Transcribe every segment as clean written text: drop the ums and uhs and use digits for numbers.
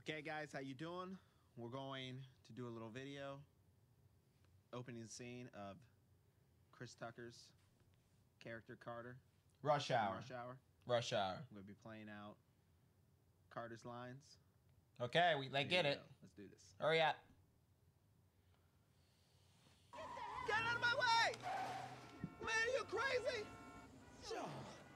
Okay guys, how you doing? We're going to do a little video opening the scene of Chris Tucker's character Carter. Rush Hour. Rush Hour. Rush Hour. We're gonna be playing out Carter's lines. Okay, they get it. Let's do this. Hurry up. Get out of my way! Man, are you crazy? Sure.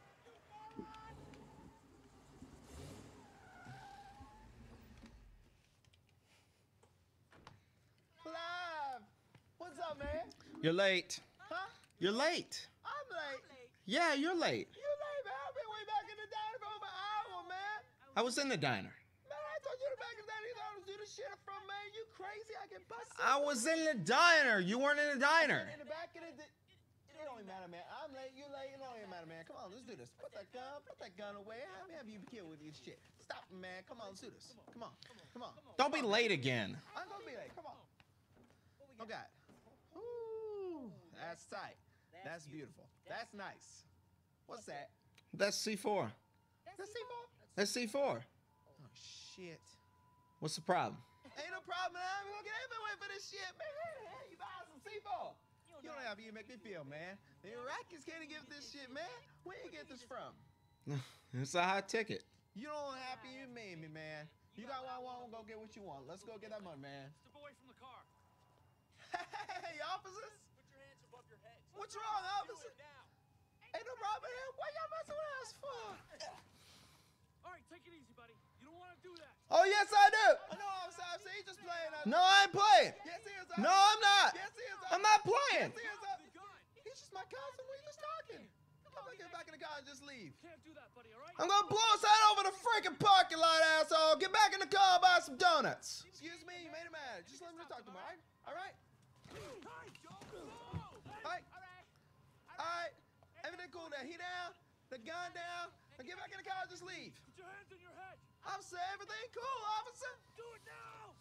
Clive! What's up, man? You're late. Huh? You're late. I'm late. Yeah, you're late. You late, man. I've been way back in the diner for over an hour, man. I was in the diner. Man, I told you to back in the diner. You thought I was doing this shit from, man. You crazy? I can bust I was in the diner. You weren't in the diner. in the back of the... It don't even matter, man. I'm late, you late, it don't even matter, man. Come on, let's do this. Put that gun away. How many have you killed with your shit? Stop, man. Come on, let's do this. Come on. Don't be late again. I'm gonna be late. Come on. Oh, God. Ooh, that's tight. That's beautiful. That's nice. What's that? That's C4. That's C4? That's C4. Oh, shit. What's the problem? Ain't no problem, man. I'm gonna get everywhere for this shit, man. Hey, you buy some C4. You don't know how you make me feel, man. The Iraqis can't give this shit, man. Where you get this from? It's a high ticket. You don't happy you made me, man. You got what I want, go get what you want. Let's go get that money, man. Step away from the car. Hey, officers! Put your hands above your heads. What's wrong, officer? Do it now. Ain't no problem here. Why y'all messing with us for? All right, take it easy, buddy. You don't want to do that. Oh, yes, I do. I know, officer. He's just playing. No, I ain't playing. Yes, he is. Officer. No, I'm not. Yes, he is. I'm not playing. Yes, he is. The gun. He's just my cousin. We just talking. Come on, get back in the car and just leave. Can't do that, buddy. All right. I'm gonna blow us out over the freaking parking lot, asshole. Get back in the car and buy some donuts. Excuse me, you made him mad. Just let him talk to him, all right? All right? Hey, Joe. All right. All right. Everything cool now. He down. The gun down. Now get back in the car and just leave. Put your hands on your head. Officer, everything cool, officer. Do it now.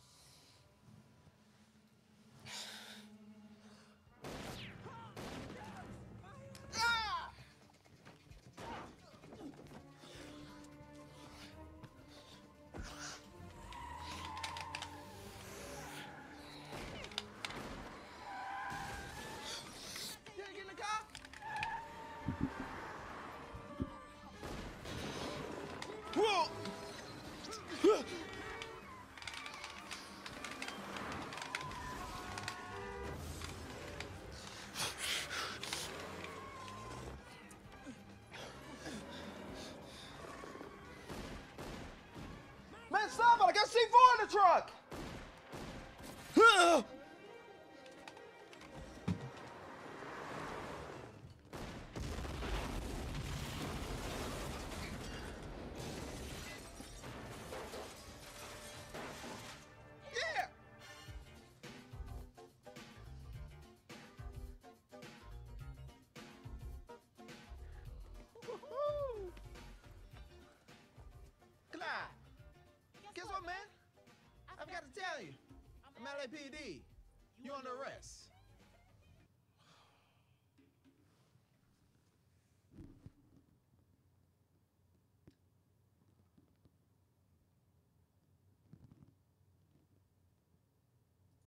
Ah! You ain't get in the car? Whoa. Man, stop it! I got C4 in the truck! Yeah! Woohoo! Clyde, guess what, man? I forgot to tell you. I'm LAPD. You under arrest.